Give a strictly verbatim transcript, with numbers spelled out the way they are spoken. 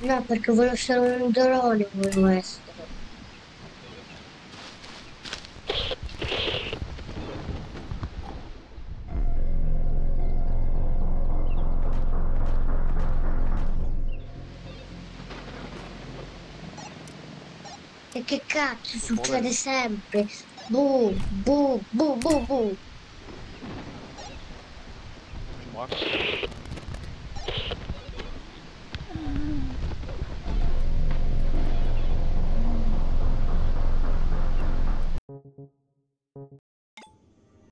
No, perché volevo essere un drone, volevo essere. E che cazzo Sto succede muovendo. sempre? Bu, bu, bu, bu, bu. Morto.